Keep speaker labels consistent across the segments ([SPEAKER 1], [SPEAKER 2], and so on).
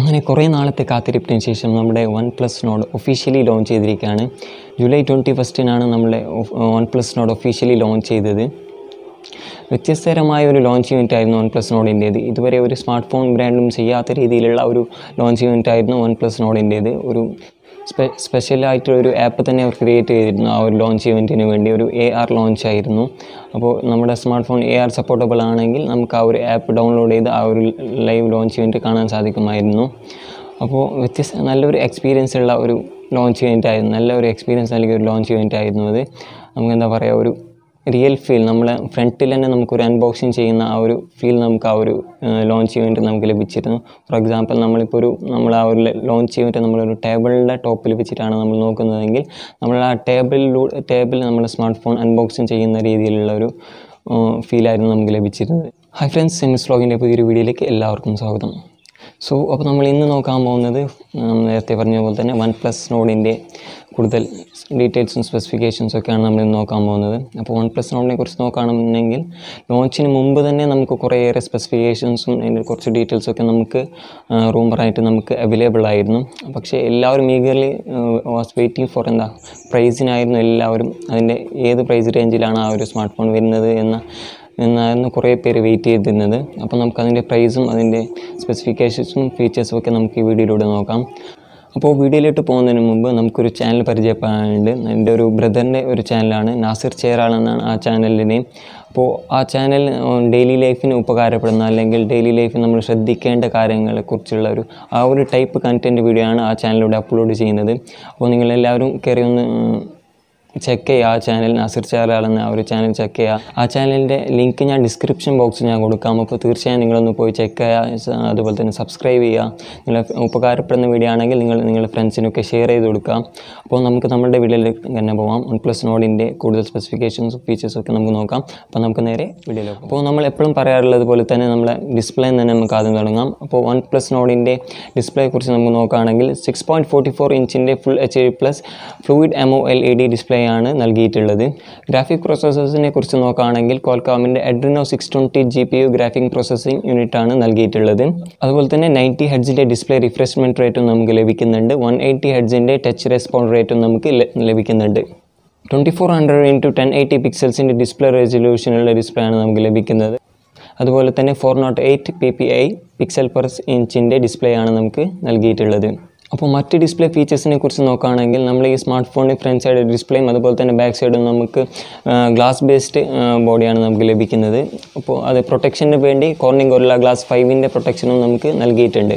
[SPEAKER 1] അങ്ങനെ കുറേ നാളത്തെ കാത്തിരിപ്പിന് ശേഷം നമ്മുടെ OnePlus Nord ഒഫീഷ്യലി ലോഞ്ച് ചെയ്തിരിക്കുകയാണ്. ജൂലൈ 21 നമ്മുടെ OnePlus Nord ഒഫീഷ്യലി ലോഞ്ച് ചെയ്തത്. വ്യത്യസ്തരമായ ഒരു ലോഞ്ച് ഇവൻ്റ് ആയിരുന്നു OnePlus Nordൻ്റേത്. ഇതുവരെ ഒരു സ്മാർട്ട് ഫോൺ ബ്രാൻഡും ചെയ്യാത്ത രീതിയിലുള്ള ഒരു ലോഞ്ച് ഇവൻ്റ് ആയിരുന്നു OnePlus Nordൻ്റേത്. ഒരു സ്പെഷ്യലായിട്ടൊരു ആപ്പ് തന്നെ അവർ ക്രിയേറ്റ് ചെയ്തിരുന്നു ആ ഒരു ലോഞ്ച് ഇവൻറ്റിന് വേണ്ടി. ഒരു AR ലോഞ്ച് ആയിരുന്നു. അപ്പോൾ നമ്മുടെ സ്മാർട്ട് ഫോൺ AR സപ്പോർട്ടബിൾ ആണെങ്കിൽ നമുക്ക് ആ ഒരു ആപ്പ് ഡൗൺലോഡ് ചെയ്ത് ആ ഒരു ലൈവ് ലോഞ്ച് ഇവൻറ്റ് കാണാൻ സാധിക്കുമായിരുന്നു. അപ്പോൾ നല്ലൊരു എക്സ്പീരിയൻസ് ഉള്ള ഒരു ലോഞ്ച് ഇവൻ്റ് ആയിരുന്നു. നല്ലൊരു എക്സ്പീരിയൻസ് നൽകിയ ഒരു ലോഞ്ച് ഇവൻ്റ് ആയിരുന്നു അത്. നമുക്ക് എന്താ പറയുക, ഒരു റിയൽ ഫീൽ, നമ്മളെ ഫ്രണ്ടിൽ തന്നെ നമുക്കൊരു അൺബോക്സിങ് ചെയ്യുന്ന ആ ഒരു ഫീൽ നമുക്ക് ആ ഒരു ലോഞ്ച് ഇവൻറ്റ് നമുക്ക് ലഭിച്ചിരുന്നു. ഫോർ എക്സാമ്പിൾ നമ്മൾ ആ ഒരു ലോഞ്ച് ഇവൻറ്റ് നമ്മളൊരു ടേബിളിൻ്റെ ടോപ്പിൽ വെച്ചിട്ടാണ് നമ്മൾ നോക്കുന്നതെങ്കിൽ നമ്മൾ ആ ടേബിൾ നമ്മുടെ സ്മാർട്ട് ഫോൺ അൺബോക്സിങ് ചെയ്യുന്ന രീതിയിലുള്ള ഒരു ഫീലായിരുന്നു നമുക്ക് ലഭിച്ചിരുന്നത്. ഹായ് ഫ്രണ്ട്സ്, സെമിസ് വ്ലോഗിൻ്റെ പുതിയൊരു വീഡിയോയിലേക്ക് എല്ലാവർക്കും സ്വാഗതം. അപ്പോൾ നമ്മൾ ഇന്ന് നോക്കാൻ പോകുന്നത് നേരത്തെ പറഞ്ഞ പോലെ തന്നെ OnePlus Nordൻ്റെ കൂടുതൽ ഡീറ്റെയിൽസും സ്പെസിഫിക്കേഷൻസൊക്കെയാണ് നമ്മൾ ഇന്ന് നോക്കാൻ പോകുന്നത്. അപ്പോൾ OnePlus Nordനെ കുറിച്ച് നോക്കുകയാണെന്നുണ്ടെങ്കിൽ ലോഞ്ചിന് മുമ്പ് തന്നെ നമുക്ക് കുറേയേറെ സ്പെസിഫിക്കേഷൻസും അതിൻ്റെ കുറച്ച് ഡീറ്റെയിൽസൊക്കെ നമുക്ക് റൂമറായിട്ട് നമുക്ക് അവൈലബിൾ ആയിരുന്നു. പക്ഷേ എല്ലാവരും ഈഗർലി വാസ് വെയിറ്റിംഗ് ഫോർ പ്രൈസിനായിരുന്നു എല്ലാവരും. അതിൻ്റെ ഏത് പ്രൈസ് റേഞ്ചിലാണ് ആ ഒരു സ്മാർട്ട് ഫോൺ വരുന്നത് എന്നായിരുന്നു കുറേ പേര് വെയിറ്റ് ചെയ്തിരുന്നത്. അപ്പോൾ നമുക്കതിൻ്റെ പ്രൈസും അതിൻ്റെ സ്പെസിഫിക്കേഷൻസും ഫീച്ചേഴ്സും ഒക്കെ നമുക്ക് ഈ വീഡിയോയിലൂടെ നോക്കാം. അപ്പോൾ വീഡിയോയിലോട്ട് പോകുന്നതിന് മുമ്പ് നമുക്കൊരു ചാനൽ പരിചയപ്പെടാനുണ്ട്. എൻ്റെ ഒരു ബ്രദറിൻ്റെ ഒരു ചാനലാണ്, നാസിർ ചേറാൾ എന്നാണ് ആ ചാനലിൻ്റെ നെയിം. അപ്പോൾ ആ ചാനൽ ഡെയിലി ലൈഫിന് ഉപകാരപ്പെടുന്ന അല്ലെങ്കിൽ ഡെയിലി ലൈഫിൽ നമ്മൾ ശ്രദ്ധിക്കേണ്ട കാര്യങ്ങളെക്കുറിച്ചുള്ള ആ ഒരു ടൈപ്പ് കണ്ടൻറ്റ് വീഡിയോ ആണ് ആ ചാനലിലൂടെ അപ്ലോഡ് ചെയ്യുന്നത്. അപ്പോൾ നിങ്ങളെല്ലാവരും കയറി ഒന്ന് ചെക്ക് ചെയ്യുക ആ ചാനൽ, നാസിർ ചേറാൾ എന്ന ആ ഒരു ചാനൽ ചെക്ക് ചെയ്യുക. ആ ചാനലിൻ്റെ ലിങ്ക് ഞാൻ ഡിസ്ക്രിപ്ഷൻ ബോക്സിൽ ഞാൻ കൊടുക്കാം. അപ്പോൾ തീർച്ചയായും നിങ്ങളൊന്ന് പോയി ചെക്ക് ചെയ്യുക. അതുപോലെ തന്നെ സബ്സ്ക്രൈബ് ചെയ്യുക. നിങ്ങളെ ഉപകാരപ്പെടുന്ന വീഡിയോ ആണെങ്കിൽ നിങ്ങളുടെ ഫ്രണ്ട്സിനൊക്കെ ഷെയർ ചെയ്ത് കൊടുക്കുക. അപ്പോൾ നമുക്ക് നമ്മുടെ വീഡിയോയിലേക്ക് തന്നെ പോകാം. OnePlus Nordൻ്റെ കൂടുതൽ സ്പെസിഫിക്കേഷൻസും ഫീച്ചേഴ്സൊക്കെ നമുക്ക് നോക്കാം. അപ്പോൾ നമുക്ക് നേരെ വീഡിയോയിലേക്ക്. അപ്പോൾ നമ്മൾ എപ്പോഴും പറയാറുള്ളത് പോലെ തന്നെ നമ്മളെ ഡിസ്പ്ലേ തന്നെ നമുക്ക് ആദ്യം തുടങ്ങാം. അപ്പോൾ OnePlus Nordൻ്റെ ഡിസ്പ്ലേയെക്കുറിച്ച് നമുക്ക് നോക്കുകയാണെങ്കിൽ 6.44 ഇഞ്ചിൻ്റെ full HD+ fluid AMOLED display ആണ് നൽകിയിട്ടുള്ളത്. ഗ്രാഫിക് പ്രോസസ്സേഴ്സിനെ കുറിച്ച് നോക്കുകയാണെങ്കിൽ ക്വാൽകോമിൻ്റെ Adreno 620 GPU ഗ്രാഫിക് പ്രോസസ്സിംഗ് യൂണിറ്റാണ് നൽകിയിട്ടുള്ളത്. അതുപോലെ തന്നെ 90 ഹെർട്സിൻ്റെ ഡിസ്പ്ലേ റിഫ്രഷ്മെൻറ്റ് റേറ്റും നമുക്ക് ലഭിക്കുന്നുണ്ട്. 180 ഹെർട്സിൻ്റെ ടച്ച് റെസ്പോണ്ട് റേറ്റും നമുക്ക് ലഭിക്കുന്നുണ്ട്. 2400 × 1080 പിക്സൽസിൻ്റെ ഡിസ്പ്ലേ റെസൊല്യൂഷനുള്ള ഡിസ്പ്ലേ ആണ് നമുക്ക് ലഭിക്കുന്നത്. അതുപോലെ തന്നെ 408 ppi പിക്സൽ പെർ ഇഞ്ചിൻ്റെ ഡിസ്പ്ലേ ആണ് നമുക്ക് നൽകിയിട്ടുള്ളത്. അപ്പോൾ മറ്റ് ഡിസ്പ്ലേ ഫീച്ചേഴ്സിനെ കുറിച്ച് നോക്കുകയാണെങ്കിൽ നമ്മൾ ഈ സ്മാർട്ട് ഫോണിൽ ഫ്രണ്ട് സൈഡ് ഡിസ്പ്ലേയും അതുപോലെ തന്നെ ബാക്ക് സൈഡും നമുക്ക് ഗ്ലാസ് ബേസ്ഡ് ബോഡിയാണ് നമുക്ക് ലഭിക്കുന്നത്. അപ്പോൾ അത് പ്രൊട്ടക്ഷന് വേണ്ടി കോർണിംഗ് ഗൊറില്ല ഗ്ലാസ് 5ൻ്റെ പ്രൊട്ടക്ഷനും നമുക്ക് നൽകിയിട്ടുണ്ട്.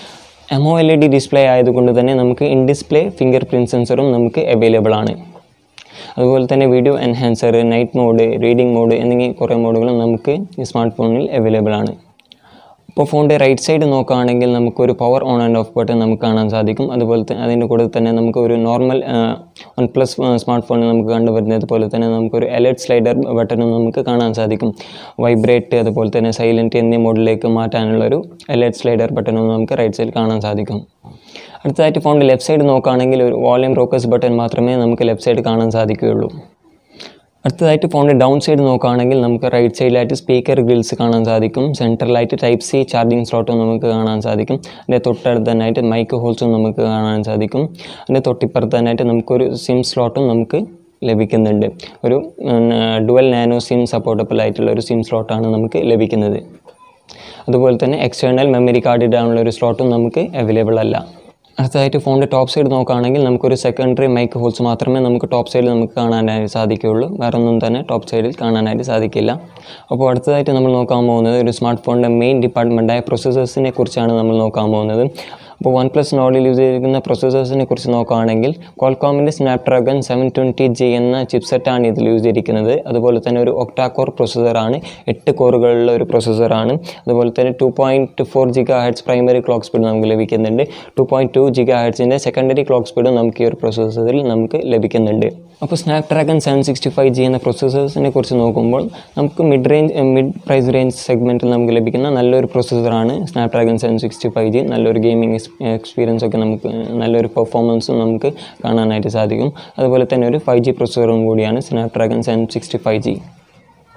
[SPEAKER 1] AMOLED ഡിസ്പ്ലേ ആയതുകൊണ്ട് തന്നെ നമുക്ക് ഇൻ ഡിസ്പ്ലേ ഫിംഗർ പ്രിൻറ്റ് സെൻസറും നമുക്ക് അവൈലബിൾ ആണ്. അതുപോലെ തന്നെ video enhancer, night mode, reading mode എന്നീ കുറേ മോഡുകളും നമുക്ക് ഈ സ്മാർട്ട് ഫോണിൽ അവൈലബിൾ ആണ്. ഇപ്പോൾ ഫോണിൻ്റെ റൈറ്റ് സൈഡ് നോക്കുകയാണെങ്കിൽ നമുക്കൊരു power on and off button നമുക്ക് കാണാൻ സാധിക്കും. അതുപോലെ തന്നെ അതിൻ്റെ കൂടെ തന്നെ നമുക്ക് ഒരു നോർമൽ OnePlus സ്മാർട്ട് ഫോണിൽ നമുക്ക് കണ്ടുവരുന്നത് പോലെ തന്നെ നമുക്കൊരു അലേർട്ട് സ്ലൈഡർ ബട്ടണും നമുക്ക് കാണാൻ സാധിക്കും. വൈബ്രേറ്റ് അതുപോലെ തന്നെ സൈലൻറ്റ് എന്നീ മോഡിലേക്ക് മാറ്റാനുള്ളൊരു അലേർട്ട് സ്ലൈഡർ ബട്ടണും നമുക്ക് റൈറ്റ് സൈഡിൽ കാണാൻ സാധിക്കും. അടുത്തതായിട്ട് ഫോണിൻ്റെ ലെഫ്റ്റ് സൈഡ് നോക്കുകയാണെങ്കിൽ ഒരു വോളിയം റോക്കേഴ്സ് ബട്ടൺ മാത്രമേ നമുക്ക് ലെഫ്റ്റ് സൈഡ് കാണാൻ സാധിക്കുകയുള്ളൂ. അടുത്തതായിട്ട് ഫോണിൻ്റെ ഡൗൺ സൈഡ് നോക്കുകയാണെങ്കിൽ നമുക്ക് റൈറ്റ് സൈഡിലായിട്ട് സ്പീക്കർ ഗ്രിൽസ് കാണാൻ സാധിക്കും. സെൻറ്ററിലായിട്ട് Type C ചാർജിങ് സ്ലോട്ടും നമുക്ക് കാണാൻ സാധിക്കും. അതിൻ്റെ തൊട്ടടുത്ത് തന്നെയായിട്ട് മൈക്ക് ഹോൾസും നമുക്ക് കാണാൻ സാധിക്കും. അതിൻ്റെ തൊട്ടിപ്പുറത്ത് തന്നെയായിട്ട് നമുക്കൊരു സിം സ്ലോട്ടും നമുക്ക് ലഭിക്കുന്നുണ്ട്. ഒരു ഡുവൽ നാനോ സിം സപ്പോർട്ടബിൾ ആയിട്ടുള്ള ഒരു സിം സ്ലോട്ടാണ് നമുക്ക് ലഭിക്കുന്നത്. അതുപോലെ തന്നെ എക്സ്റ്റേണൽ മെമ്മറി കാർഡ് ഇടാനുള്ള ഒരു സ്ലോട്ടും നമുക്ക് അവൈലബിൾ അല്ല. അടുത്തതായിട്ട് ഫോണിൻ്റെ ടോപ്പ് സൈഡ് നോക്കുകയാണെങ്കിൽ നമുക്കൊരു സെക്കൻഡറി മൈക്ക് ഹോൾസ് മാത്രമേ നമുക്ക് ടോപ്പ് സൈഡിൽ നമുക്ക് കാണാനായിട്ട് സാധിക്കുകയുള്ളൂ. വേറൊന്നും തന്നെ ടോപ്പ് സൈഡിൽ കാണാനായിട്ട് സാധിക്കില്ല. അപ്പോൾ അടുത്തതായിട്ട് നമ്മൾ നോക്കാൻ പോകുന്നത് ഒരു സ്മാർട്ട് ഫോണിൻ്റെ മെയിൻ ഡിപ്പാർട്ട്മെൻറ്റായ പ്രൊസസ്സേഴ്സിനെ കുറിച്ചാണ് നമ്മൾ നോക്കാൻ പോകുന്നത്. അപ്പോൾ OnePlus Nordൽ യൂസ് ചെയ്തിരിക്കുന്ന പ്രൊസസ്സേഴ്സിനെ കുറിച്ച് നോക്കുകയാണെങ്കിൽ ക്വാൽകോമിൻ്റെ Snapdragon 720G എന്ന ചിപ്സെറ്റാണ് ഇതിൽ യൂസ് ചെയ്തിരിക്കുന്നത്. അതുപോലെ തന്നെ ഒരു ഒക്ടാ കോർ പ്രൊസസ്സറാണ്, 8 കോറുകളുള്ള ഒരു പ്രൊസസ്സറാണ്. അതുപോലെ തന്നെ 2.4 GHz പ്രൈമറി ക്ലോക്ക് സ്പീഡ് നമുക്ക് ലഭിക്കുന്നുണ്ട്. 2.2 GHzൻ്റെ സെക്കൻഡറി ക്ലോക്ക് സ്പീഡും നമുക്ക് ഈ ഒരു പ്രൊസസ്സറിൽ നമുക്ക് ലഭിക്കുന്നുണ്ട്. അപ്പോൾ Snapdragon 765G എന്ന പ്രൊസസ്സേഴ്സിനെ കുറിച്ച് നോക്കുമ്പോൾ നമുക്ക് മിഡ് പ്രൈസ് റേഞ്ച് സെഗ്മെൻറ്റിൽ നമുക്ക് ലഭിക്കുന്ന നല്ലൊരു പ്രൊസസ്സറാണ് Snapdragon 765G. നല്ലൊരു ഗെയിമിംഗ് എക്സ്പീരിയൻസ് ഒക്കെ നമുക്ക് നല്ലൊരു പെർഫോമൻസും നമുക്ക് കാണാനായിട്ട് സാധിക്കും. അതുപോലെ തന്നെ ഒരു 5G പ്രൊസസ്സറും കൂടിയാണ് Snapdragon 765G.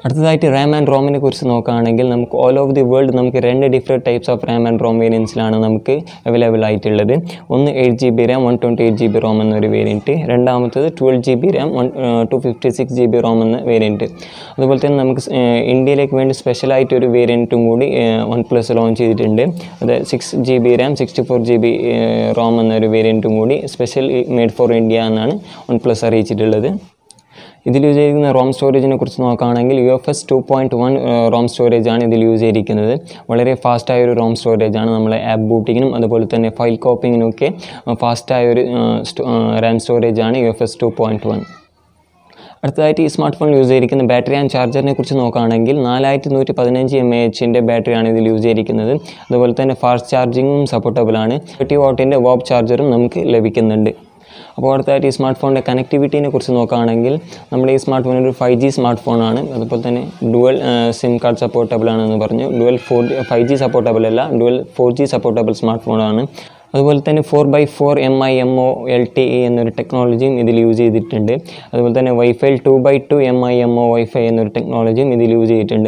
[SPEAKER 1] അടുത്തതായിട്ട് റാം ആൻഡ് റോമിനെ കുറിച്ച് നോക്കുകയാണെങ്കിൽ നമുക്ക് ഓൾ ഓവർ ദി വേൾഡ് നമുക്ക് 2 different types of RAM and ROM വേരിയൻസിലാണ് നമുക്ക് അവൈലബിൾ ആയിട്ടുള്ളത്. ഒന്ന് 8GB റാം 128GB റോം എന്നൊരു വേരിയൻറ്റ്, രണ്ടാമത്തത് 12GB റാം 256GB റോം എന്ന വേരിയൻറ്റ്. അതുപോലെ തന്നെ നമുക്ക് ഇന്ത്യയിലേക്ക് വേണ്ടി സ്പെഷ്യലായിട്ടൊരു വേരിയൻറ്റും കൂടി OnePlus ലോഞ്ച് ചെയ്തിട്ടുണ്ട്. അത് 6GB റാം 64GB റോം എന്നൊരു വേരിയൻറ്റും കൂടി സ്പെഷ്യൽ മെയ്ഡ് ഫോർ ഇന്ത്യ എന്നാണ് OnePlus അറിയിച്ചിട്ടുള്ളത്. ഇതിൽ യൂസ് ചെയ്തിരിക്കുന്ന റോം സ്റ്റോറേജിനെ കുറിച്ച് നോക്കുകയാണെങ്കിൽ UFS 2.1 റോം സ്റ്റോറേജാണ് ഇതിൽ യൂസ് ചെയ്തിരിക്കുന്നത്. വളരെ ഫാസ്റ്റായൊരു റോം സ്റ്റോറേജാണ്. നമ്മളെ ആപ്പ് ബൂട്ടിങ്ങിനും അതുപോലെ തന്നെ ഫയൽ കോപ്പിങ്ങിനൊക്കെ ഫാസ്റ്റായൊരു റാം സ്റ്റോറേജാണ് UFS 2.1. അടുത്തതായിട്ട് ഈ സ്മാർട്ട് ഫോൺ യൂസ് ചെയ്തിരിക്കുന്ന ബാറ്ററി ആൻഡ് ചാർജറിനെ കുറിച്ച് നോക്കുകയാണെങ്കിൽ 4115 mAh ബാറ്ററിയാണ് ഇതിൽ യൂസ് ചെയ്തിരിക്കുന്നത്. അതുപോലെ തന്നെ ഫാസ്റ്റ് ചാർജിങ്ങും സപ്പോർട്ടബിൾ ആണ്. 30 വാട്ടിൻ്റെ വാപ്പ് ചാർജറും നമുക്ക് ലഭിക്കുന്നുണ്ട്. അപ്പോൾ അടുത്തായിട്ട് ഈ സ്മാർട്ട് ഫോണിൻ്റെ കണക്ടിവിറ്റീനെ കുറിച്ച് നോക്കുകയാണെങ്കിൽ നമ്മുടെ ഈ സ്മാർട്ട് ഫോൺ ഒരു 5G സ്മാർട്ട് ഫോണാണ്. അതുപോലെ തന്നെ ഡുവൽ സിം കാർഡ് സപ്പോർട്ടബിൾ ആണെന്ന് പറഞ്ഞു. 5G സപ്പോർട്ടബിൾ അല്ല, ഡുവൽ 4G സപ്പോർട്ടബിൾ സ്മാർട്ട് ഫോണാണ്. അതുപോലെ തന്നെ 4x4 MIMO LTE എന്നൊരു ടെക്നോളജിയും ഇതിൽ യൂസ് ചെയ്തിട്ടുണ്ട്. അതുപോലെ തന്നെ വൈഫൈ 2x2 MIMO വൈഫൈ എന്നൊരു ടെക്നോളജിയും ഇതിൽ യൂസ് ചെയ്തിട്ടുണ്ട്.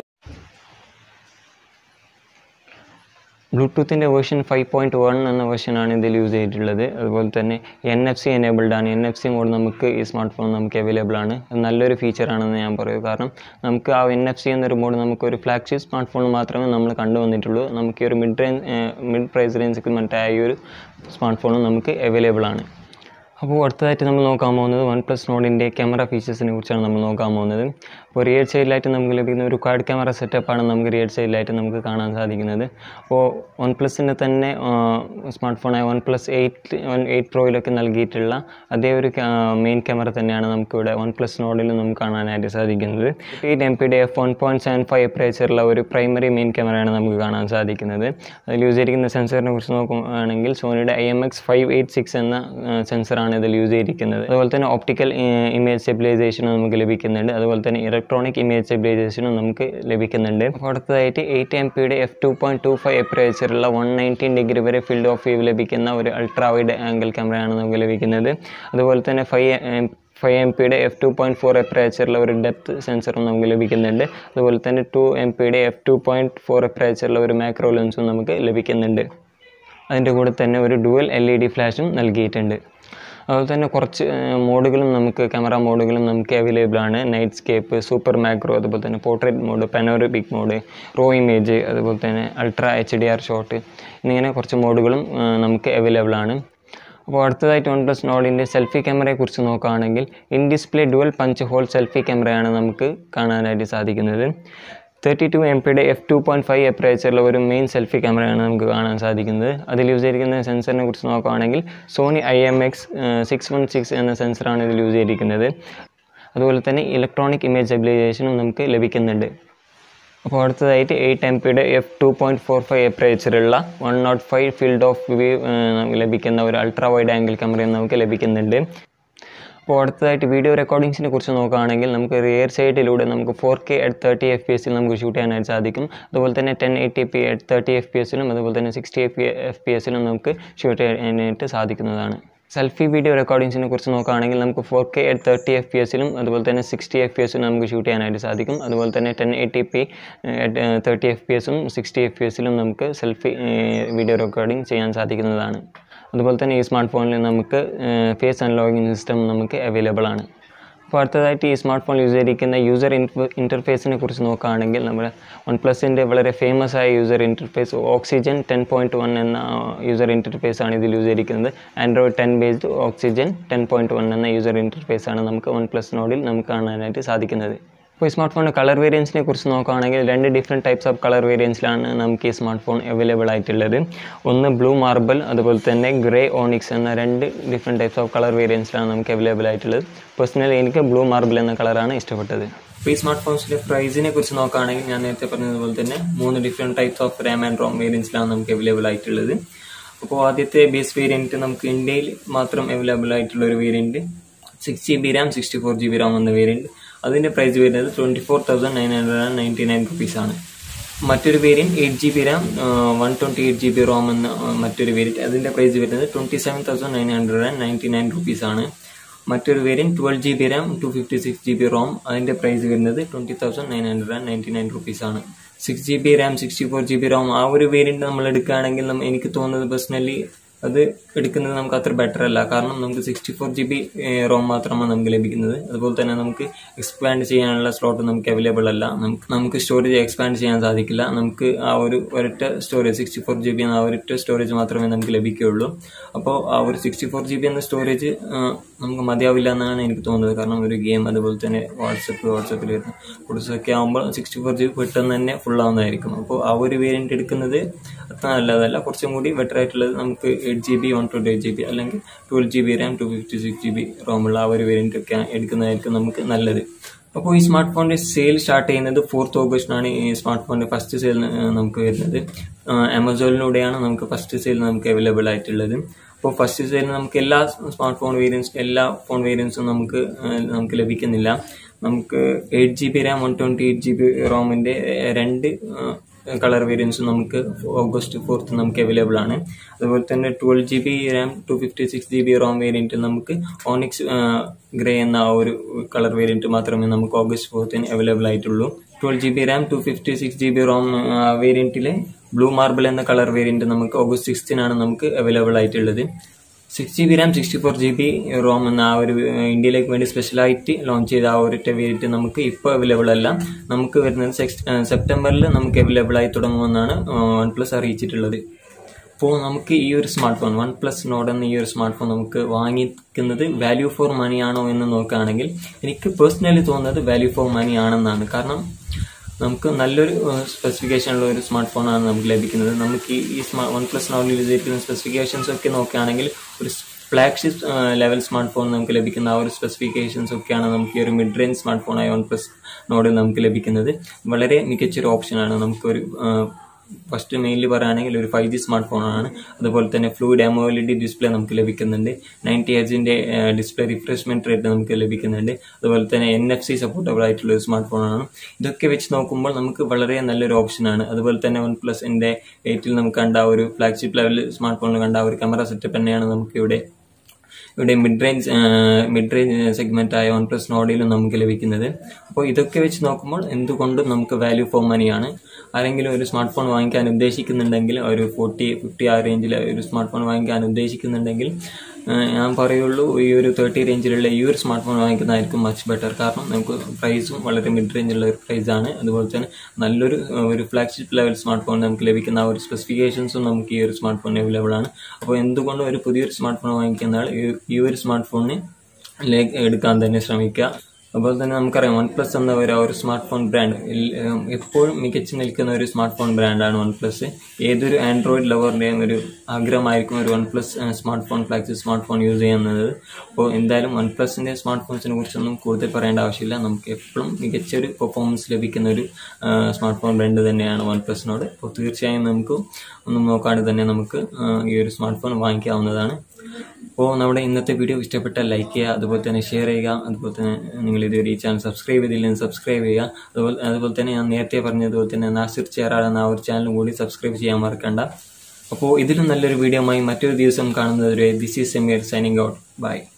[SPEAKER 1] ബ്ലൂടൂത്തിൻ്റെ വേർഷൻ 5.1 എന്ന വേർഷനാണ് ഇതിൽ യൂസ് ചെയ്തിട്ടുള്ളത്. അതുപോലെ തന്നെ NFC എനേബിൾഡ് ആണ്. NFC മോഡ് നമുക്ക് ഈ സ്മാർട്ട് ഫോൺ നമുക്ക് അവൈലബിൾ ആണ്. നല്ലൊരു ഫീച്ചറാണെന്ന് ഞാൻ പറയും. കാരണം നമുക്ക് ആ NFC എന്നൊരു മോഡ് നമുക്കൊരു ഫ്ലാഗ്ഷിപ്പ് സ്മാർട്ട് ഫോൺ മാത്രമേ നമ്മൾ കണ്ടുവന്നിട്ടുള്ളൂ. നമുക്ക് ഈ ഒരു മിഡ് പ്രൈസ് റേഞ്ച് സെഗ്മെൻ്റ് ആയ ഒരു സ്മാർട്ട് ഫോണും നമുക്ക് അവൈലബിൾ ആണ്. അപ്പോൾ അടുത്തതായിട്ട് നമ്മൾ നോക്കാൻ പോകുന്നത് OnePlus നോഡിൻ്റെ ക്യാമറ ഫീച്ചേഴ്സിനെ കുറിച്ചാണ് നമ്മൾ നോക്കാൻ പോകുന്നത്. അപ്പോൾ റിയർ സൈഡിലായിട്ട് നമുക്ക് ലഭിക്കുന്ന ഒരു ക്വാഡ് ക്യാമറ സെറ്റപ്പാണ് നമുക്ക് റിയർ സൈഡിലായിട്ട് നമുക്ക് കാണാൻ സാധിക്കുന്നത്. അപ്പോൾ OnePlusൻ്റെ തന്നെ സ്മാർട്ട് ഫോണായ OnePlus 8 Proയിലൊക്കെ നൽകിയിട്ടുള്ള അതേ ഒരു മെയിൻ ക്യാമറ തന്നെയാണ് നമുക്കിവിടെ OnePlus നോഡിൽ നമുക്ക് കാണാനായിട്ട് സാധിക്കുന്നത്. 8MP f1.75 അപ്പേച്ചറുള്ള ഒരു പ്രൈമറി മെയിൻ ക്യാമറയാണ് നമുക്ക് കാണാൻ സാധിക്കുന്നത്. അതിൽ യൂസ് ചെയ്തിരിക്കുന്ന സെൻസറിനെ കുറിച്ച് നോക്കുകയാണെങ്കിൽ സോണിയുടെ IMX586 എന്ന സെൻസറാണ് ഇതിൽ യൂസ് ചെയ്തിരിക്കുന്നത്. അതുപോലെ തന്നെ ഓപ്റ്റിക്കൽ ഇമേജ് സ്റ്റെബിലൈസേഷനും നമുക്ക് ലഭിക്കുന്നുണ്ട്. അതുപോലെ തന്നെ ഇലക്ട്രോണിക് ഇമേജ് സ്റ്റെബിലൈസേഷനും നമുക്ക് ലഭിക്കുന്നുണ്ട്. അപ്പോൾ അടുത്തതായിട്ട് 8MP f2.25 അപ്പേച്ചറുള്ള 119° വരെ ഫീൽഡ് ഓഫ് വ്യൂ ലഭിക്കുന്ന ഒരു അൾട്രാ വൈഡ് ആംഗിൾ ക്യാമറയാണ് നമുക്ക് ലഭിക്കുന്നത്. അതുപോലെ തന്നെ 5MP f2.4 അപ്പേച്ചറുള്ള ഒരു ഡെപ്ത് സെൻസറും നമുക്ക് ലഭിക്കുന്നുണ്ട്. അതുപോലെ തന്നെ 2MP f2.4 അപ്പേച്ചറുള്ള ഒരു മാക്രോ ലെൻസും നമുക്ക് ലഭിക്കുന്നുണ്ട്. അതിൻ്റെ കൂടെ തന്നെ ഒരു ഡുവൽ LED ഫ്ലാഷും നൽകിയിട്ടുണ്ട്. അതുപോലെ തന്നെ കുറച്ച് മോഡുകളും നമുക്ക് ക്യാമറ മോഡുകളും നമുക്ക് അവൈലബിൾ ആണ്. നൈറ്റ് സ്കേപ്പ്, സൂപ്പർ മാക്രോ, അതുപോലെ തന്നെ portrait mode, panoramic mode, raw image, അതുപോലെ തന്നെ അൾട്രാ HDR ഷോട്ട് എന്നിങ്ങനെ കുറച്ച് മോഡുകളും നമുക്ക് അവൈലബിൾ ആണ്. അപ്പോൾ അടുത്തതായിട്ട് OnePlus നോഡിൻ്റെ സെൽഫി ക്യാമറയെ കുറിച്ച് നോക്കുകയാണെങ്കിൽ in display dual punch hole selfie ക്യാമറയാണ് നമുക്ക് കാണാനായിട്ട് സാധിക്കുന്നത്. 32MP f2.5 അപ്പേച്ചറുള്ള ഒരു മെയിൻ സെൽഫി ക്യാമറയാണ് നമുക്ക് കാണാൻ സാധിക്കുന്നത്. അതിൽ യൂസ് ചെയ്തിരിക്കുന്ന സെൻസറിനെ കുറിച്ച് നോക്കുകയാണെങ്കിൽ സോണി IMX616 എന്ന സെൻസറാണ് ഇതിൽ യൂസ് ചെയ്തിരിക്കുന്നത്. അതുപോലെ തന്നെ ഇലക്ട്രോണിക് ഇമേജ് സ്റ്റെബിലൈസേഷനും നമുക്ക് ലഭിക്കുന്നുണ്ട്. അപ്പോൾ അടുത്തതായിട്ട് 8MP f2.45 അപ്പേച്ചറുള്ള 105 field of view ലഭിക്കുന്ന ഒരു അൾട്രാ വൈഡ് ആംഗിൾ ക്യാമറയും നമുക്ക് ലഭിക്കുന്നുണ്ട്. അപ്പോൾ അടുത്തതായിട്ട് വീഡിയോ റെക്കോർഡിങ്സിനെ കുറിച്ച് നോക്കുകയാണെങ്കിൽ നമുക്ക് റിയർ സൈഡിലൂടെ നമുക്ക് 4K at 30 FPS നമുക്ക് ഷൂട്ട് ചെയ്യാനായിട്ട് സാധിക്കും. അതുപോലെ തന്നെ 1080p at 30 FPS-ലും അതുപോലെ തന്നെ 60 FPS-ലും നമുക്ക് ഷൂട്ട് ചെയ്യാനായിട്ട് സാധിക്കുന്നതാണ്. സെൽഫി വീഡിയോ റെക്കോർഡിങ്സിനെ കുറിച്ച് നോക്കുകയാണെങ്കിൽ നമുക്ക് 4K at 30 FPS-ലും അതുപോലെ തന്നെ 60 FPS-ലും നമുക്ക് ഷൂട്ട് ചെയ്യാനായിട്ട് സാധിക്കും. അതുപോലെ തന്നെ 1080p at 30 FPS-ഉം 60 FPS-ലും നമുക്ക് സെൽഫി വീഡിയോ റെക്കോർഡിംഗ് ചെയ്യാൻ സാധിക്കുന്നതാണ്. അതുപോലെ തന്നെ ഈ സ്മാർട്ട് ഫോണിൽ നമുക്ക് ഫേസ് അൺലോക്കിംഗ് സിസ്റ്റം നമുക്ക് അവൈലബിൾ ആണ്. അപ്പോൾ അടുത്തതായിട്ട് ഈ സ്മാർട്ട് ഫോൺ യൂസ് ചെയ്തിരിക്കുന്ന യൂസർ ഇൻ്റർഫേസിനെ കുറിച്ച് നോക്കുകയാണെങ്കിൽ നമ്മുടെ OnePlusൻ്റെ വളരെ ഫേമസ് ആയ യൂസർ ഇൻ്റർഫേസ് Oxygen 10.1 എന്ന യൂസർ ഇൻ്റർഫേസാണ് ഇതിൽ യൂസ് ചെയ്തിരിക്കുന്നത്. Android 10 ബേസ്ഡ് Oxygen 10.1 എന്ന യൂസർ ഇൻ്റർഫേസാണ് നമുക്ക് OnePlus നോഡിൽ നമുക്ക് കാണാനായിട്ട് സാധിക്കുന്നത്. അപ്പോൾ ഈ സ്മാർട്ട് ഫോണിൻ്റെ കളർ വേരിയൻസിനെ കുറിച്ച് നോക്കുകയാണെങ്കിൽ 2 ഡിഫറെൻറ്റ് ടൈപ്സ് ഓഫ് കളർ വേരിയൻസിലാണ് നമുക്ക് ഈ സ്മാർട്ട് ഫോൺ അവൈലബിൾ ആയിട്ടുള്ളത്. ഒന്ന് ബ്ലൂ മാർബിൾ അതുപോലെ തന്നെ ഗ്രേ ഓണിക്സ് എന്ന 2 ഡിഫറെൻറ്റ് ടൈപ്സ് ഓഫ് കളർ വേരിയൻസിലാണ് നമുക്ക് അവൈലബിൾ ആയിട്ടുള്ളത്. പേഴ്സണലി എനിക്ക് ബ്ലൂ മാർബിൾ എന്ന കളറാണ് ഇഷ്ടപ്പെട്ടത്. അപ്പോൾ ഈ സ്മാർട്ട് ഫോൺസിൻ്റെ പ്രൈസിനെ കുറിച്ച് നോക്കുകയാണെങ്കിൽ ഞാൻ നേരത്തെ പറഞ്ഞതുപോലെ തന്നെ 3 different types of RAM and ROM വേരിയൻസിലാണ് നമുക്ക് അവൈലബിൾ ആയിട്ടുള്ളത്. അപ്പോൾ ആദ്യത്തെ ബേസ് വേരിയൻറ്റ് നമുക്ക് ഇന്ത്യയിൽ മാത്രം അവൈലബിൾ ആയിട്ടുള്ള ഒരു variant 6GB Ram 64GB Ram എന്ന വേരിയൻറ്റ്. അതിൻ്റെ പ്രൈസ് വരുന്നത് 24,999 റുപ്പീസാണ്. മറ്റൊരു variant 8GB Ram 128GB Rome എന്ന മറ്റൊരു വേരിയൻറ്റ്. അതിൻ്റെ പ്രൈസ് വരുന്നത് 27,999 റുപ്പീസാണ്. മറ്റൊരു variant 12 GB RAM 256 GB ROM. അതിൻ്റെ പ്രൈസ് വരുന്നത് 20,999 റുപ്പീസാണ്. 6 GB റാം 64 GB റോം ആ ഒരു വേരിയൻറ്റ് നമ്മൾ എടുക്കുകയാണെങ്കിൽ എനിക്ക് തോന്നുന്നത് പേഴ്സണലി അത് എടുക്കുന്നത് നമുക്ക് അത്ര ബെറ്റർ അല്ല. കാരണം നമുക്ക് 64 GB റോം മാത്രമാണ് നമുക്ക് ലഭിക്കുന്നത്. അതുപോലെ തന്നെ നമുക്ക് എക്സ്പാൻഡ് ചെയ്യാനുള്ള സ്ലോട്ട് നമുക്ക് അവൈലബിൾ അല്ല. നമുക്ക് സ്റ്റോറേജ് എക്സ്പാൻഡ് ചെയ്യാൻ സാധിക്കില്ല. നമുക്ക് ആ ഒരു ഒരൊറ്റ സ്റ്റോറേജ് 64 GB എന്ന ആ ഒരൊറ്റ സ്റ്റോറേജ് മാത്രമേ നമുക്ക് ലഭിക്കുകയുള്ളൂ. അപ്പോൾ ആ ഒരു 64 GB എന്ന സ്റ്റോറേജ് നമുക്ക് മതിയാവില്ല എന്നാണ് എനിക്ക് തോന്നുന്നത്. കാരണം ഒരു ഗെയിം അതുപോലെ തന്നെ വാട്സപ്പിൽ വരുന്ന ഫോട്ടോസൊക്കെ ആകുമ്പോൾ 64 GB പെട്ടെന്ന് തന്നെ ഫുൾ ആവുന്നതായിരിക്കും. അപ്പോൾ ആ ഒരു വേരിയൻറ്റ് എടുക്കുന്നത് അത്ര നല്ലതല്ല. കുറച്ചും കൂടി ബെറ്റർ ആയിട്ടുള്ളത് നമുക്ക് 8 GB 128 GB അല്ലെങ്കിൽ 12 GB റാം 256 GB റോമുള്ള ആ ഒരു വേരിയൻ്റ് ഒക്കെ എടുക്കുന്നതായിരിക്കും നമുക്ക് നല്ലത്. അപ്പോൾ ഈ സ്മാർട്ട് ഫോണിൻ്റെ സെയിൽ സ്റ്റാർട്ട് ചെയ്യുന്നത് 4th ഓഗസ്റ്റിനാണ്. ഈ സ്മാർട്ട് ഫോണിൻ്റെ ഫസ്റ്റ് സെയിൽ നമുക്ക് വരുന്നത് ആമസോണിലൂടെയാണ്. നമുക്ക് ഫസ്റ്റ് സെയിൽ നമുക്ക് അവൈലബിൾ ആയിട്ടുള്ളത്. അപ്പോൾ ഫസ്റ്റ് സെയിൽ നമുക്ക് എല്ലാ സ്മാർട്ട് ഫോൺ വേരിയൻസും എല്ലാ ഫോൺ വേരിയൻസും നമുക്ക് ലഭിക്കുന്നില്ല. നമുക്ക് 8 GB റാം 128 GB റോമിൻ്റെ 2 കളർ വേരിയൻസും നമുക്ക് ഓഗസ്റ്റ് 4th നമുക്ക് അവൈലബിൾ ആണ്. അതുപോലെ തന്നെ 12 GB RAM 256 GB ROM variant നമുക്ക് ഓണിക്സ് ഗ്രേ എന്ന ആ ഒരു കളർ വേരിയൻറ്റ് മാത്രമേ നമുക്ക് ഓഗസ്റ്റ് 4th അവൈലബിൾ ആയിട്ടുള്ളൂ. 12 GB റാം 256 GB റോം വേരിയൻറ്റിലെ ബ്ലൂ മാർബിൾ എന്ന കളർ വേരിയൻറ്റ് നമുക്ക് ഓഗസ്റ്റ് 6th നമുക്ക് അവൈലബിൾ ആയിട്ടുള്ളത്. 6 GB റാം 64 GB റോം എന്ന ആ ഒരു ഇന്ത്യയിലേക്ക് വേണ്ടി സ്പെഷ്യലായിട്ട് ലോഞ്ച് ചെയ്ത ആ ഒരു വേരിയൻറ്റ് നമുക്ക് ഇപ്പോൾ അവൈലബിൾ അല്ല. നമുക്ക് വരുന്നത് സെപ്റ്റംബറിൽ നമുക്ക് അവൈലബിൾ ആയി തുടങ്ങുമെന്നാണ് OnePlus അറിയിച്ചിട്ടുള്ളത്. അപ്പോൾ നമുക്ക് ഈ ഒരു സ്മാർട്ട് ഫോൺ OnePlus Nord എന്ന ഈ ഒരു സ്മാർട്ട് ഫോൺ നമുക്ക് വാങ്ങിക്കുന്നത് വാല്യൂ ഫോർ മണി ആണോ എന്ന് നോക്കുകയാണെങ്കിൽ എനിക്ക് പേഴ്സണലി തോന്നുന്നത് വാല്യൂ ഫോർ മണി ആണെന്നാണ്. കാരണം നമുക്ക് നല്ലൊരു സ്പെസിഫിക്കേഷനുള്ള ഒരു സ്മാർട്ട് ഫോണാണ് നമുക്ക് ലഭിക്കുന്നത്. നമുക്ക് ഈ OnePlus Nord യൂസ് ചെയ്തിരിക്കുന്ന സ്പെസിഫിക്കേഷൻസ് ഒക്കെ നോക്കുകയാണെങ്കിൽ ഒരു ഫ്ലാഗ്ഷിപ്പ് ലെവൽ സ്മാർട്ട് ഫോൺ നമുക്ക് ലഭിക്കുന്ന ആ ഒരു സ്പെസിഫിക്കേഷൻസ് ഒക്കെയാണ് നമുക്ക് ഈ ഒരു മിഡ് റേഞ്ച് സ്മാർട്ട് ഫോണായ OnePlus Nord നമുക്ക് ലഭിക്കുന്നത്. വളരെ മികച്ചൊരു ഓപ്ഷനാണ്. നമുക്കൊരു ഫസ്റ്റ് മെയിൻലി പറയുകയാണെങ്കിൽ ഒരു 5G സ്മാർട്ട് ഫോണാണ്. അതുപോലെ തന്നെ ഫ്ലൂയിഡ് AMOLED ഡിസ്പ്ലേ നമുക്ക് ലഭിക്കുന്നുണ്ട്. 90 Hz ഡിസ്പ്ലേ റിഫ്രഷ്മെന്റ് റേറ്റ് നമുക്ക് ലഭിക്കുന്നുണ്ട്. അതുപോലെ തന്നെ NFC സപ്പോർട്ടബിൾ ആയിട്ടുള്ള ഒരു സ്മാർട്ട് ഫോണാണ്. ഇതൊക്കെ വെച്ച് നോക്കുമ്പോൾ നമുക്ക് വളരെ നല്ലൊരു ഓപ്ഷനാണ്. അതുപോലെ തന്നെ OnePlus-ന്റെ 8ൽ നമുക്ക് കണ്ട ഒരു ഫ്ലാഗ്ഷിപ്പ് ലെവൽ സ്മാർട്ട് ഫോണിൽ കണ്ട ഒരു ക്യാമറ സെറ്റപ്പ് തന്നെയാണ് നമുക്ക് ഇവിടെ മിഡ് റേഞ്ച് സെഗ്മെന്റ് ആയ OnePlus Nordലും നമുക്ക് ലഭിക്കുന്നത്. അപ്പോൾ ഇതൊക്കെ വെച്ച് നോക്കുമ്പോൾ എന്തുകൊണ്ടും നമുക്ക് വാല്യൂ ഫോർ മണിയാണ്. ആരെങ്കിലും ഒരു സ്മാർട്ട് ഫോൺ വാങ്ങിക്കാൻ ഉദ്ദേശിക്കുന്നുണ്ടെങ്കിൽ ഒരു 40-50 ആ റേഞ്ചിൽ ഒരു സ്മാർട്ട് ഫോൺ വാങ്ങിക്കാൻ ഉദ്ദേശിക്കുന്നുണ്ടെങ്കിൽ ഞാൻ പറയുള്ളൂ ഈ ഒരു 30 റേഞ്ചിലുള്ള ഈ ഒരു സ്മാർട്ട് ഫോൺ വാങ്ങിക്കുന്നതായിരിക്കും മച്ച് ബെറ്റർ. കാരണം നമുക്ക് പ്രൈസും വളരെ മിഡ് റേഞ്ചുള്ള ഒരു പ്രൈസാണ്. അതുപോലെ തന്നെ നല്ലൊരു ഫ്ലാഗ്ഷിപ്പ് ലെവൽ സ്മാർട്ട് ഫോൺ നമുക്ക് ലഭിക്കുന്ന ആ ഒരു സ്പെസിഫിക്കേഷൻസും നമുക്ക് ഈ ഒരു സ്മാർട്ട് ഫോൺ അവൈലബിൾ ആണ്. അപ്പോൾ എന്തുകൊണ്ടും ഒരു പുതിയൊരു സ്മാർട്ട് ഫോൺ വാങ്ങിക്കുന്ന ആൾ ഈ ഒരു സ്മാർട്ട് ഫോണിലേക്ക് എടുക്കാൻ തന്നെ ശ്രമിക്കുക. അതുപോലെ തന്നെ നമുക്കറിയാം OnePlus എന്ന ഒരു സ്മാർട്ട് ഫോൺ ബ്രാൻഡ് എപ്പോഴും മികച്ചു നിൽക്കുന്ന ഒരു സ്മാർട്ട് ഫോൺ ബ്രാൻഡാണ് OnePlus. ഏതൊരു ആൻഡ്രോയിഡ് ലവറിൻ്റെയും ഒരു ആഗ്രഹമായിരിക്കും ഒരു OnePlus flagship smart phone use ചെയ്യുന്നത്. അപ്പോൾ എന്തായാലും OnePlus-ന്റെ സ്മാർട്ട് ഫോൺസിനെ കുറിച്ചൊന്നും കൂടുതൽ പറയേണ്ട ആവശ്യമില്ല. നമുക്ക് എപ്പോഴും മികച്ചൊരു പെർഫോമൻസ് ലഭിക്കുന്ന ഒരു സ്മാർട്ട് ഫോൺ ബ്രാൻഡ് തന്നെയാണ് OnePlus Nord. അപ്പോൾ തീർച്ചയായും നമുക്ക് ഒന്നും നോക്കാതെ തന്നെ നമുക്ക് ഈ ഒരു സ്മാർട്ട് ഫോൺ വാങ്ങിക്കാവുന്നതാണ്. അപ്പോൾ നമ്മുടെ ഇന്നത്തെ വീഡിയോ ഇഷ്ടപ്പെട്ടാൽ ലൈക്ക് ചെയ്യുക, അതുപോലെ തന്നെ ഷെയർ ചെയ്യുക. അതുപോലെ തന്നെ നിങ്ങൾ ഇതുവരെ ഈ ചാനൽ സബ്സ്ക്രൈബ് ചെയ്തില്ലെങ്കിൽ സബ്സ്ക്രൈബ് ചെയ്യുക. അതുപോലെ തന്നെ ഞാൻ നേരത്തെ പറഞ്ഞതുപോലെ തന്നെ നാസിർ ചേറാൾ എന്ന ആ ഒരു ചാനലും കൂടി സബ്സ്ക്രൈബ് ചെയ്യാൻ മറക്കണ്ട. അപ്പോൾ ഇതിലും നല്ലൊരു വീഡിയോ ആയി മറ്റൊരു ദിവസം കാണുന്നതുവരെ this is Sameer signing out. By.